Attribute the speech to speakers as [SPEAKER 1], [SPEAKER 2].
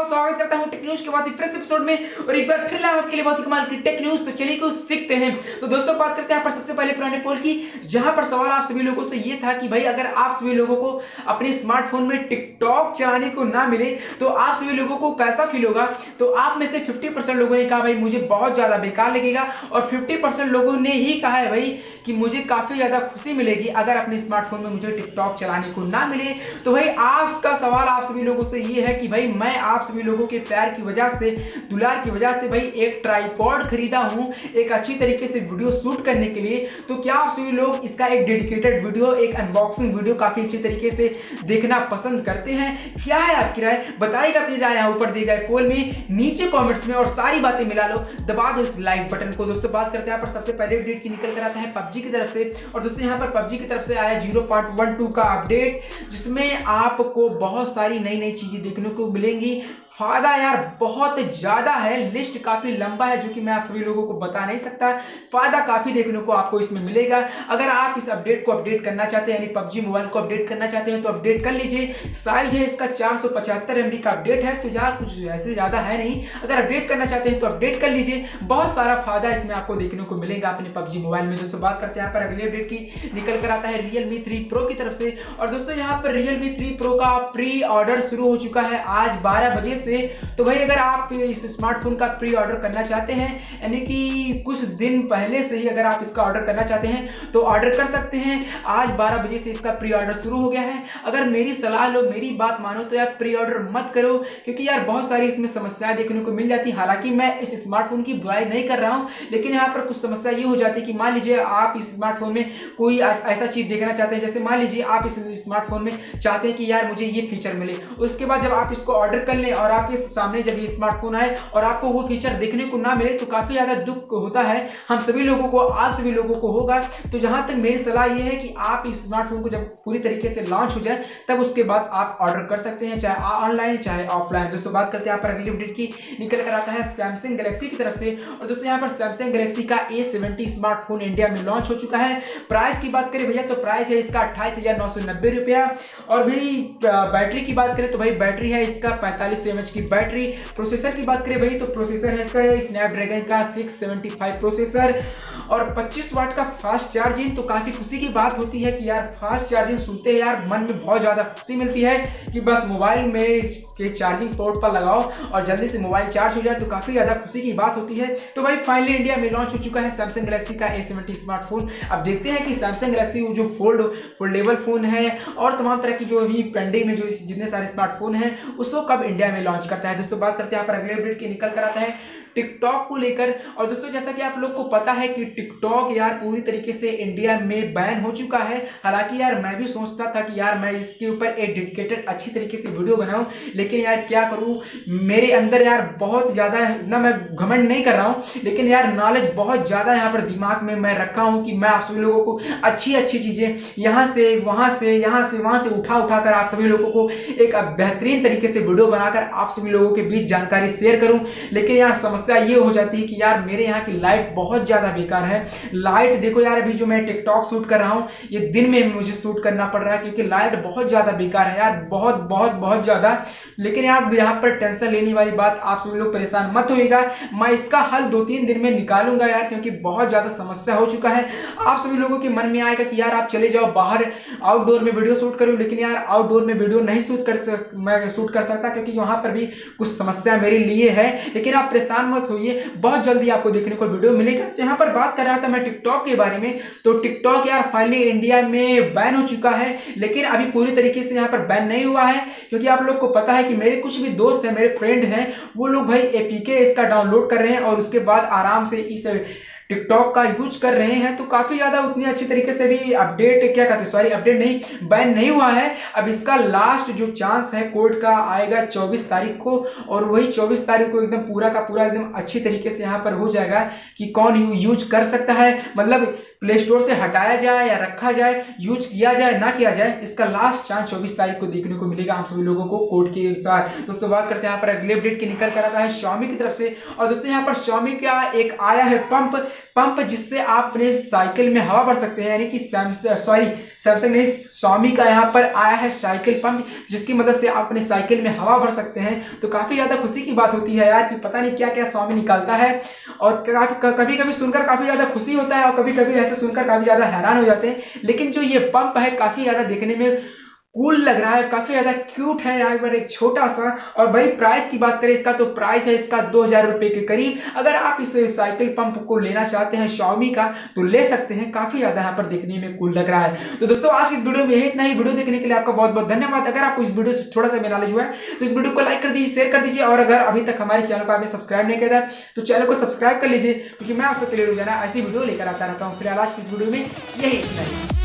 [SPEAKER 1] स्वागत करता हूं टेक न्यूज के बाद फ्रेश एपिसोड में और एक बार फिर लाए आपके लिए बहुत ही कमाल की टेक न्यूज। तो चलिए कुछ सीखते हैं। तो दोस्तों बात करते हैं पर सबसे पहले पुराने पोल की, जहां पर सवाल आप सभी लोगों से ये था कि भाई अगर आप सभी लोगों को अपने स्मार्टफोन में टिकटॉक चलाने को ना मिले तो आप सभी लोगों को कैसा फील होगा। तो आप में से 50% लोगों ने कहा भाई मुझे बहुत ज्यादा बेकार लगेगा और 50% लोगों ने ही कहा है भाई कि मुझे काफी ज्यादा खुशी मिलेगी अगर अपने स्मार्टफोन में मुझे टिकटॉक चलाने को ना मिले। तो भाई आज का सवाल आप सभी लोगों से ये है कि भाई मैं आप सभी लोगों के प्यार की वजह से, दुलार की वजह से भाई एक ट्राइपॉड खरीदा हूं एक अच्छी तरीके से वीडियो शूट करने के लिए। तो क्या आप सभी लोग इसका एक डेडिकेटेड वीडियो, एक अनबॉक्सिंग वीडियो काफी अच्छी तरीके से देखना पसंद करते हैं? क्या है आपकी राय, बताइएगा अपनी राय यहाँ ऊपर दिए गए पोल में, नीचे कमेंट्स में, और सारी बातें मिला लो, दबा दो इस लाइक बटन को। दोस्तों बात करते हैं यहाँ पर सबसे पहले अपडेट की निकल कर आता है पबजी की तरफ से। और दोस्तों यहाँ पर पबजी की तरफ से आया 0.12 का अपडेट, जिसमें आपको बहुत सारी नई नई चीजें देखने को मिलेंगी। फायदा यार बहुत ज्यादा है, लिस्ट काफी लंबा है जो कि मैं आप सभी लोगों को बता नहीं सकता। फायदा काफी देखने को आपको इसमें मिलेगा। अगर आप इस अपडेट को अपडेट करना चाहते हैं, यानी पबजी मोबाइल को अपडेट करना चाहते हैं तो अपडेट कर लीजिए। साइज है इसका 475 MB का अपडेट है, तो यार कुछ ऐसे ज्यादा है नहीं। अगर अपडेट करना चाहते हैं तो अपडेट कर लीजिए। बहुत सारा फायदा इसमें आपको देखने को मिलेगा अपने पबजी मोबाइल में। दोस्तों बात करते हैं यहाँ पर अगले अपडेट की, निकल कर आता है Realme 3 Pro की तरफ से। और दोस्तों यहाँ पर Realme 3 Pro का प्री ऑर्डर शुरू हो चुका है आज 12 बजे से। तो भाई अगर आप इस स्मार्टफोन का प्री ऑर्डर करना चाहते हैं, यानी कि कुछ दिन पहले से ही अगर आप इसका ऑर्डर करना चाहते हैं तो ऑर्डर कर सकते हैं। आज 12 बजे से इसका प्री ऑर्डर शुरू हो गया है। अगर मेरी सलाह लो, मेरी बात मानो तो यार प्री ऑर्डर मत करो, क्योंकि यार बहुत सारी इसमें समस्याएं देखने को मिल जाती। हालांकि मैं इस स्मार्टफोन की बुराई नहीं कर रहा हूं, लेकिन यहाँ पर कुछ समस्या ये हो जाती है कि मान लीजिए आप इस स्मार्टफोन में कोई ऐसा चीज देखना चाहते हैं, जैसे मान लीजिए आप इस स्मार्टफोन में चाहते हैं कि यार मुझे ये फीचर मिले, उसके बाद जब आप इसको ऑर्डर कर लें और आपके सामने जब ये स्मार्टफोन आए और आपको वो फीचर देखने को ना मिले तो काफी ज्यादा दुख होता है हम सभी लोगों को, आप सभी लोगों को होगा। तो जहां तक मेरी सलाह ये है कि आप इस स्मार्टफोन को जब पूरी तरीके से लॉन्च हो जाए तब उसके बाद आप ऑर्डर कर सकते हैं, चाहे ऑनलाइन चाहे ऑफलाइन। दोस्तों बात करते हैं यहाँ पर अगली अपडेट की, निकल कर आता है सैमसंग गैलेक्सी की तरफ से। और दोस्तों यहाँ पर सैमसंग गैलेक्सी का A70 स्मार्टफोन इंडिया में लॉन्च हो चुका है। प्राइस की बात करें भैया तो प्राइस है इसका 28,990 रुपया। और भाई बैटरी की बात करें तो भाई बैटरी है इसका 45 mAh की बैटरी। प्रोसेसर की बात करें भाई तो प्रोसेसर है इसका स्नैपड्रैगन का 675 प्रोसेसर और 25 वाट का फास्ट चार्जिंग। तो काफी खुशी की बात होती है कि यार फास्ट चार्जिंग सुनते हैं यार मन में बहुत ज्यादा खुशी मिलती है कि बस मोबाइल में के चार्जिंग पोर्ट पर लगाओ और जल्दी से मोबाइल चार्ज हो जाए, तो काफी ज्यादा खुशी की बात होती है। तो भाई फाइनली इंडिया में लॉन्च हो चुका है सैमसंग गैलेक्सी का A70 स्मार्टफोन। अब देखते हैं कि सैमसंग गैलेक्सी जो फोल्डेबल फोन है और तमाम तरह की जो अभी पेंडिंग में जो जितने सारे स्मार्टफोन हैं उसको कब इंडिया में लॉन्च करता है। दोस्तों बात करते हैं यहाँ पर अगले अपडेट की, निकल कर आता है टिकटॉक को लेकर। और दोस्तों जैसा कि आप लोग को पता है कि टिकटॉक यार पूरी तरीके से इंडिया में बैन हो चुका है। हालांकि यार मैं भी सोचता था कि यार मैं इसके ऊपर एक डेडिकेटेड अच्छी तरीके से वीडियो बनाऊं, लेकिन यार क्या करूं, मेरे अंदर यार बहुत ज्यादा ना, मैं घमंड नहीं कर रहा हूं, लेकिन यार नॉलेज बहुत ज्यादा यहाँ पर दिमाग में मैं रखा हूं कि मैं आप सभी लोगों को अच्छी अच्छी चीजें यहाँ से वहां से यहाँ से वहां से उठा कर आप सभी लोगों को एक बेहतरीन तरीके से वीडियो बनाकर आप सभी लोगों के बीच जानकारी शेयर करूं। लेकिन यार समस्या ये हो जाती है कि यार मेरे यहाँ की लाइट बहुत ज्यादा बेकार है। लाइट देखो यार, अभी जो मैं टिकटॉक शूट कर रहा हूँ ये दिन में मुझे शूट करना पड़ रहा है क्योंकि लाइट बहुत ज्यादा बेकार है यार, बहुत बहुत बहुत ज्यादा। लेकिन यार यहाँ पर टेंशन लेने वाली बात, आप सभी लोग परेशान मत होइएगा, मैं इसका हल 2-3 दिन में निकालूंगा यार, क्योंकि बहुत ज्यादा समस्या हो चुका है। आप सभी लोगों के मन में आएगा कि यार आप चले जाओ बाहर आउटडोर में वीडियो शूट करो, लेकिन यार आउटडोर में वीडियो नहीं मैं शूट कर सकता क्योंकि वहां पर भी कुछ समस्या मेरे लिए है। लेकिन आप परेशान मत होइए, बहुत जल्दी आपको देखने को वीडियो मिलेगा। तो यहाँ पर बात कर रहा था मैं टिकटॉक के बारे में, तो टिकटॉक यार फाइनली इंडिया में बैन हो चुका है, लेकिन अभी पूरी तरीके से यहाँ पर बैन नहीं हुआ है, क्योंकि आप लोग को पता है कि मेरे कुछ भी दोस्त हैं, मेरे फ्रेंड हैं, वो लोग भाई APK इसका डाउनलोड कर रहे हैं और उसके बाद आराम से इस टिकटॉक का यूज कर रहे हैं। तो काफी ज्यादा उतनी अच्छी तरीके से भी अपडेट अपडेट नहीं, बैन नहीं हुआ है। अब इसका लास्ट जो चांस है कोड का आएगा 24 तारीख को, और वही 24 तारीख को एकदम पूरा का पूरा एकदम अच्छी तरीके से यहाँ पर हो जाएगा कि कौन यूज कर सकता है, मतलब प्ले स्टोर से हटाया जाए या रखा जाए, यूज किया जाए ना किया जाए, इसका लास्ट चांस 24 तारीख को देखने को मिलेगा आप सभी लोगों को कोड के अनुसार। दोस्तों बात करते हैं यहाँ पर अगले अपडेट की, निकल कर आता है Xiaomi की तरफ से। और दोस्तों यहाँ पर Xiaomi का एक आया है पंप, पंप जिससे आप अपने साइकिल में हवा भर सकते हैं, यानी कि सैमसंग ने Xiaomi का यहाँ पर आया है साइकिल पंप, जिसकी मदद से आप अपने साइकिल में हवा भर सकते हैं। तो काफी ज्यादा खुशी की बात होती है यार कि पता नहीं क्या क्या Xiaomi निकालता है, और कभी कभी सुनकर काफी ज्यादा खुशी होता है और कभी कभी ऐसे सुनकर काफी ज्यादा हैरान हो जाते हैं। लेकिन जो ये पंप है काफी ज्यादा देखने में कूल लग रहा है, काफी ज्यादा क्यूट है। यहाँ पर एक छोटा सा, और भाई प्राइस की बात करें इसका, तो प्राइस है इसका 2000 रुपए के करीब। अगर आप इस साइकिल पंप को लेना चाहते हैं Xiaomi का तो ले सकते हैं, काफी ज्यादा यहाँ पर देखने में कूल लग रहा है। तो दोस्तों आज की इस वीडियो में यही इतना ही। वीडियो देखने के लिए आपका बहुत बहुत धन्यवाद। अगर आपको इस वीडियो से थोड़ा सा भी नॉलेज हुआ है तो इस वीडियो को लाइक कर दीजिए, शेयर कर दीजिए, और अगर अभी तक हमारे चैनल को आपने सब्सक्राइब नहीं किया तो चैनल को सब्सक्राइब कर लीजिए, क्योंकि मैं आपके लिए रोजाना ऐसी वीडियो लेकर आता रहता हूँ। फिलहाल आज की इस वीडियो में यही इतना ही।